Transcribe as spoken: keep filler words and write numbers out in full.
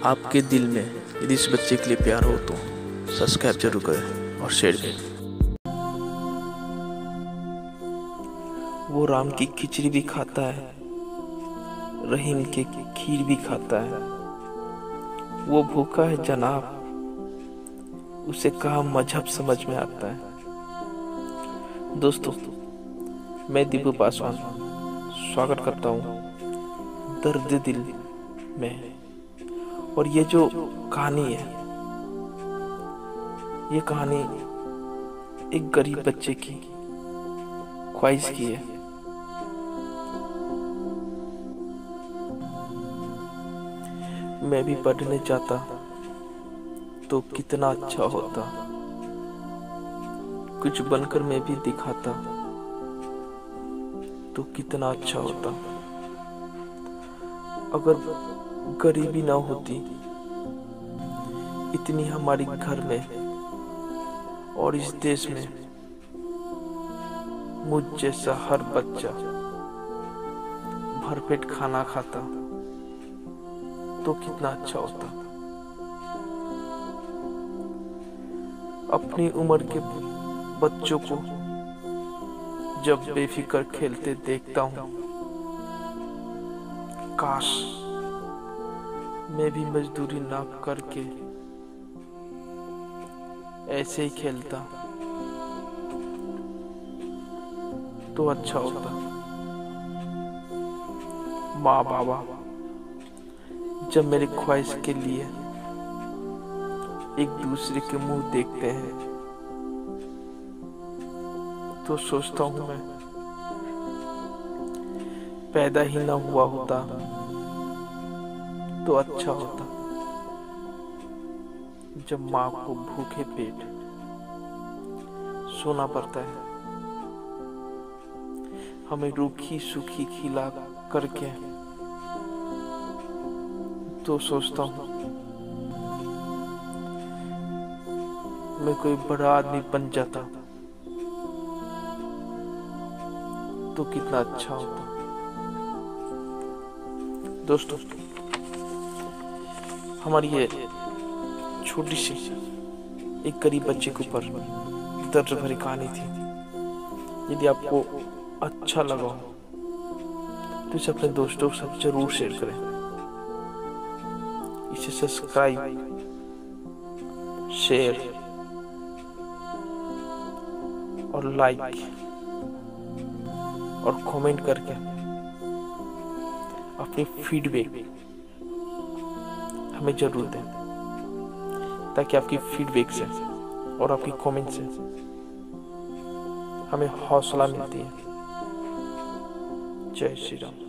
आपके दिल में यदि इस बच्चे के लिए प्यार हो तो सब्सक्राइब जरूर करें और शेयर करें। वो राम की खिचड़ी भी खाता है, रहीम के खीर भी खाता है। वो भूखा है जनाब, उसे कहा मजहब समझ में आता है। दोस्तों, मैं दीपू पासवान स्वागत करता हूँ दर्द दिल में। और ये जो कहानी है, ये कहानी एक गरीब बच्चे की ख्वाहिश की है। मैं भी पढ़ने जाता तो कितना अच्छा होता, कुछ बनकर मैं भी दिखाता तो कितना अच्छा होता। अगर गरीबी ना होती इतनी हमारे घर में और इस देश में, मुझ जैसा हर बच्चा भरपेट खाना खाता तो कितना अच्छा होता। अपनी उम्र के बच्चों को जब बेफिक्र खेलते देखता हूँ, काश मैं भी मजदूरी ना करके ऐसे ही खेलता तो अच्छा होता। माँ बाबा जब मेरी ख्वाहिश के लिए एक दूसरे के मुंह देखते हैं तो सोचता हूं मैं पैदा ही ना हुआ होता तो अच्छा होता। जब माँ को भूखे पेट सोना पड़ता है, हमें रूखी सूखी खिला करके, तो सोचता हूँ मैं कोई बड़ा आदमी बन जाता तो कितना अच्छा होता। दोस्तों, हमारी ये छोटी सी एक गरीब बच्चे के ऊपर दर्द भरी कहानी थी। यदि आपको अच्छा लगा हो तो इसे अपने दोस्तों के साथ जरूर शेयर करें। इसे सब्सक्राइब, शेयर और लाइक और कमेंट करके अपनी फीडबैक हमें जरूर दें, ताकि आपकी फीडबैक से और आपकी कमेंट से हमें हौसला मिलती है। जय श्री राम।